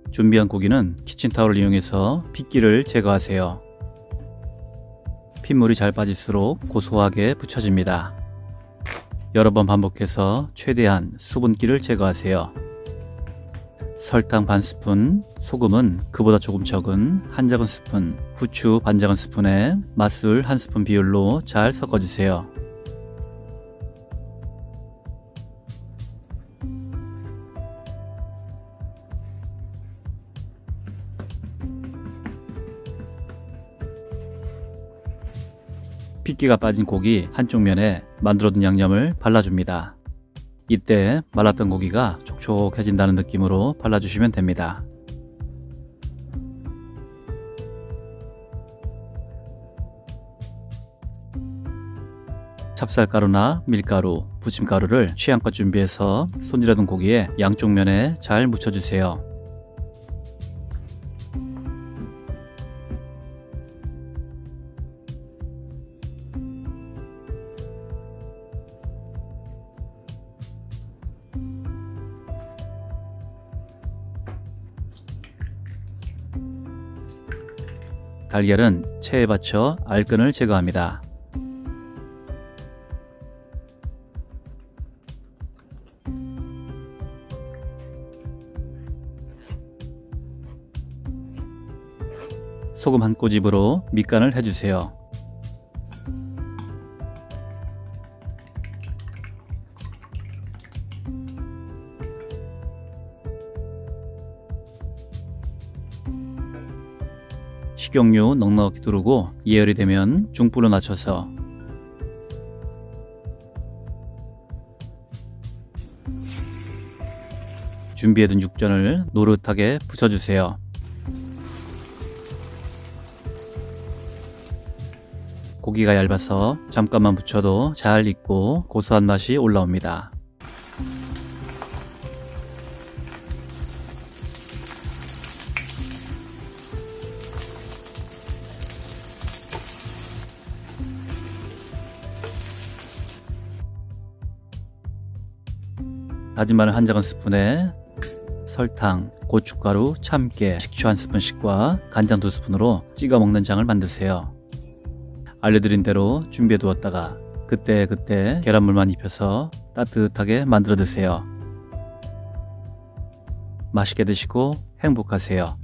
준비한 고기는 키친타올을 이용해서 핏기를 제거하세요. 핏물이 잘 빠질수록 고소하게 부쳐집니다. 여러 번 반복해서 최대한 수분기를 제거하세요. 설탕 반 스푼, 소금은 그보다 조금 적은 한 작은 스푼, 후추 반 작은 스푼에 맛술 한 스푼 비율로 잘 섞어주세요. 핏기가 빠진 고기 한쪽 면에 만들어둔 양념을 발라줍니다. 이때 말랐던 고기가 촉촉해진다는 느낌으로 발라주시면 됩니다. 찹쌀가루나 밀가루, 부침가루를 취향껏 준비해서 손질해둔 고기에 양쪽 면에 잘 묻혀주세요. 달걀은 체에 받쳐 알끈을 제거합니다. 소금 한 꼬집으로 밑간을 해주세요. 식용유 넉넉히 두르고 예열이 되면 중불로 낮춰서 준비해둔 육전을 노릇하게 부쳐주세요. 고기가 얇아서 잠깐만 부쳐도 잘 익고 고소한 맛이 올라옵니다. 다진 마늘 한 작은 스푼에 설탕, 고춧가루, 참깨, 식초 한 스푼씩과 간장 2스푼으로 찍어 먹는 장을 만드세요. 알려드린 대로 준비해 두었다가 그때 계란물만 입혀서 따뜻하게 만들어 드세요. 맛있게 드시고 행복하세요.